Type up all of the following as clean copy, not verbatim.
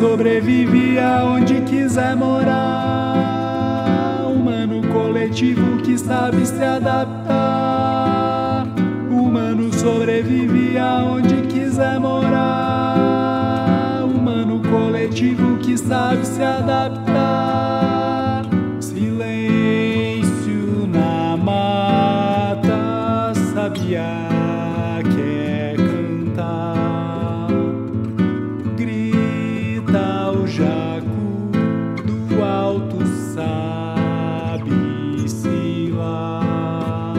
sobrevive aonde quiser morar. Humano coletivo que sabe se adaptar. Humano sobrevive aonde quiser morar. Humano coletivo que sabe se adaptar. Silêncio na mata, sabiá quer cantar. Grita o jacu do alto, sabe-se lá.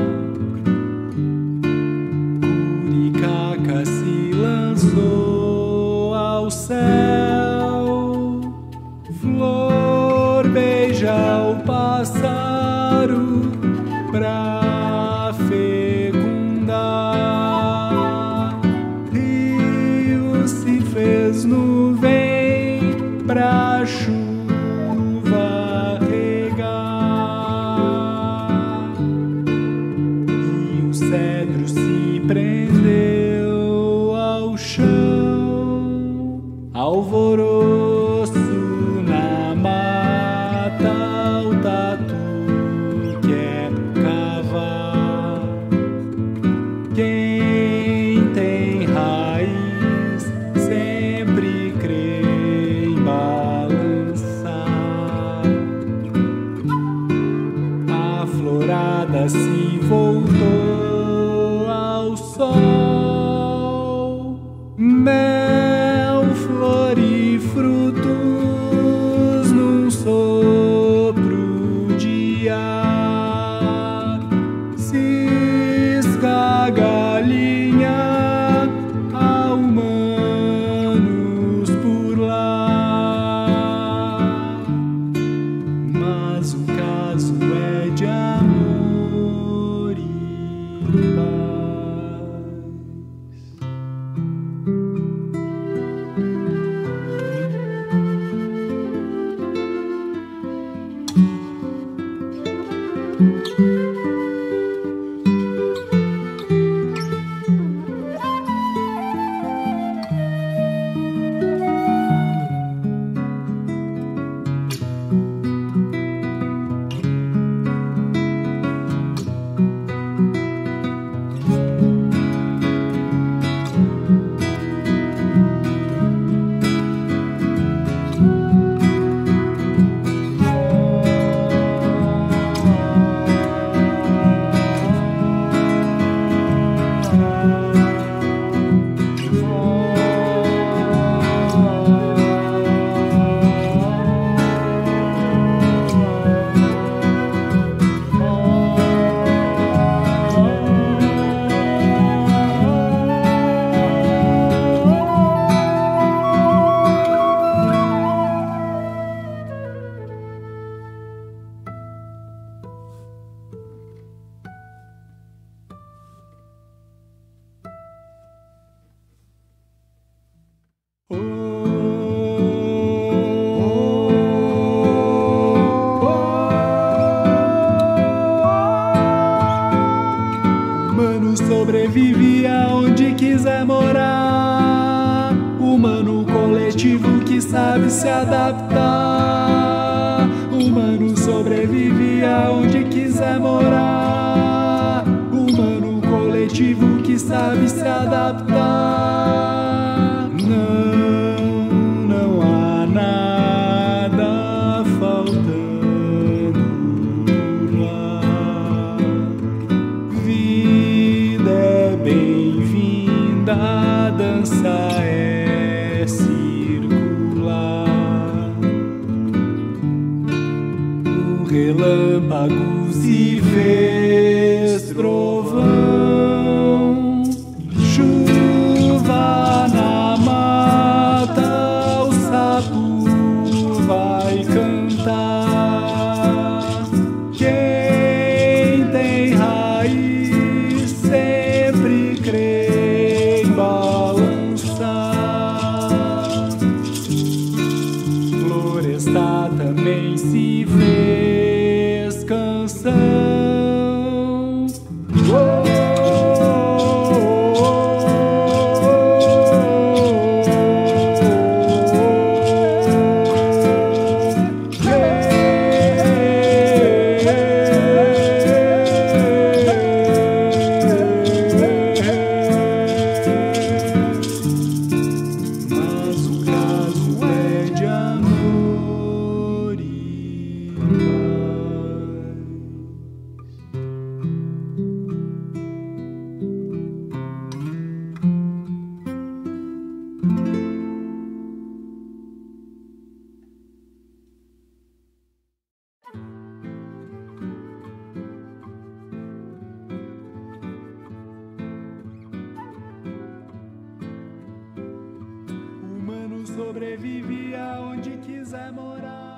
Curicaca se lançou ao céu. Flor beija o pássaro pra fecundar. Rio se fez nuvem pra chuva regar. E o cedro se prendeu ao chão. Alvoroço na mata, o tatu quer cavar. Quem tem raiz sempre crê em balançar. A florada se voltou ao sol. Mel, flor e frutos num sopro de ar. Cisca a galinha, há humanos por lá. Mas o caso é de amor e paz. Humano sobrevive aonde quiser morar. Humano coletivo que sabe se adaptar. Humano sobrevive aonde quiser morar. Humano coletivo que sabe se adaptar. Não há nada faltando lá. Vida é bem-vinda, a dança é circular. O relâmpago se fez trovão. Chuva na mata, o sapo vai cantar. Quem tem raiz sempre crê em balançar. Floresta também se fez canção. sobrevive aonde quiser morar.